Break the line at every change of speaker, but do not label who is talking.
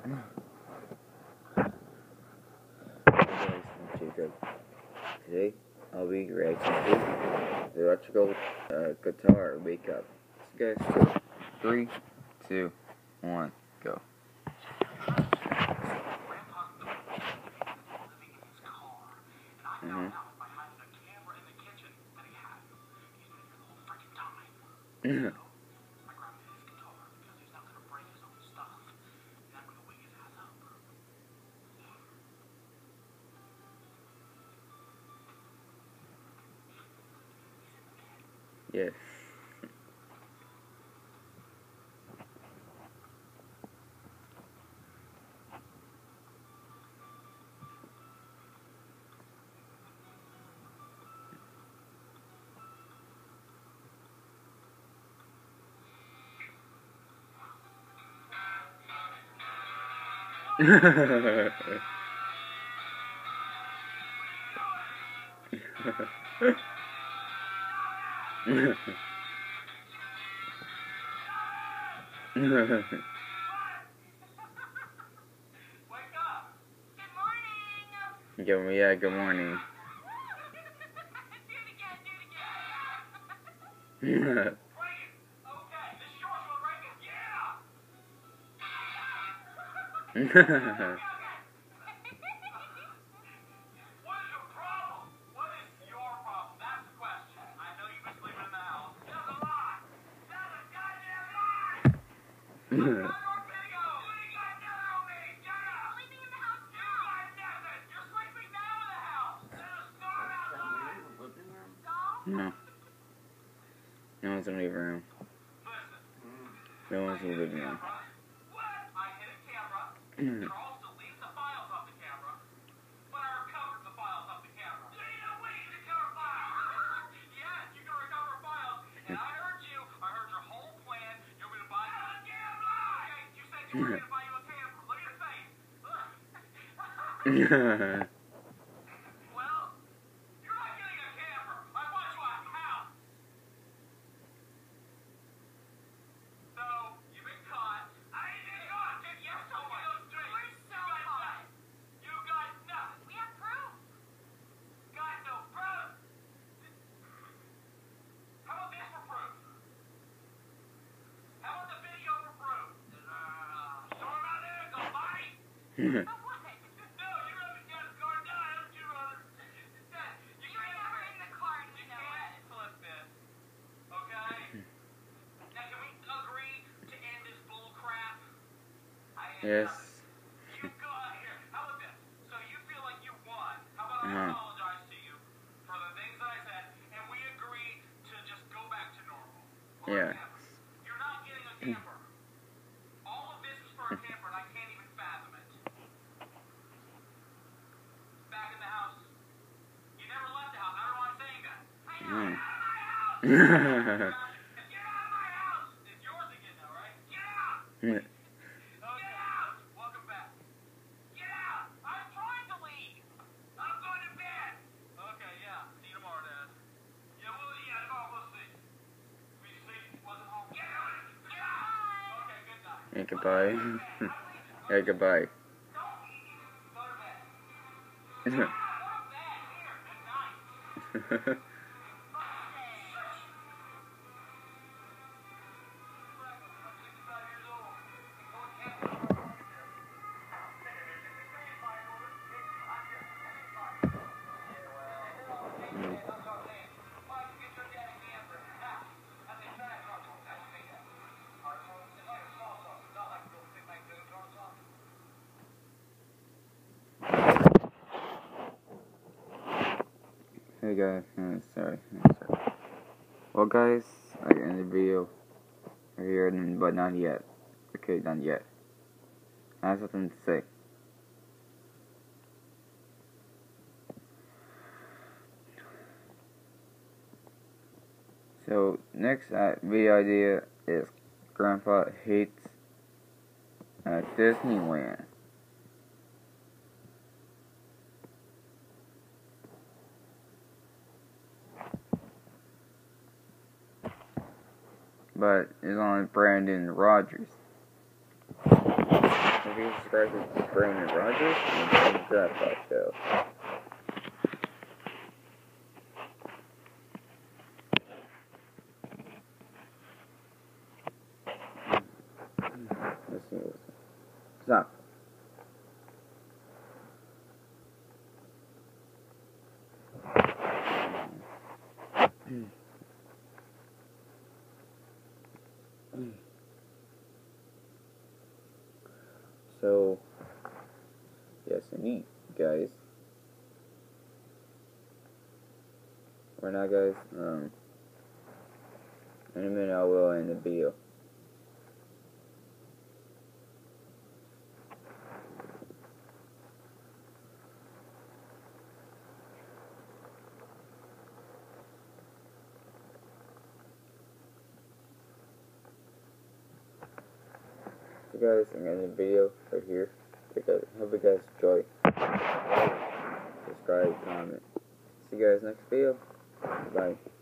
Hey guys, I'm Jacob. Today I'll be reacting to the electrical guitar wake up. Let's go. 3, 2, 1, go. Yes. Good morning. No. No one's in the living room. No one's in the living room. Yes.
So you feel like you won. How about I apologize to you for the things that I said, and we agree to just go back to normal.
Yeah.
You're not getting a camper. All of this is for a camper, and I can't even fathom it. Back in the house. You never left the house. I don't know why I'm saying that. Get out of my house! Get out of my house! It's yours again now, right? Get out! Get out! Welcome back. Get out! I'm trying to leave. I'm going to bed. Okay, yeah. See you tomorrow, Dad. Tomorrow we'll see. We see wasn't home. Get out! Get out! Okay, good night.
Hey, goodbye. Hey, goodbye.
Don't go to bed. Go to bed. Here, good night.
Hey guys, sorry. Well guys, I end the video here, but not yet. Okay, not yet. I have something to say. So, next video idea is Grandpa hates Disneyland. But it's on Brandon Rogers. Okay, you subscribe to Brandon Rogers and the Grandpa Show. Listen. Stop. So, yes, indeed, guys. Right now, guys, in a minute I will end the video. So guys, I'm gonna end the video right here. Hope you guys enjoy. Subscribe, comment. See you guys next video. Bye.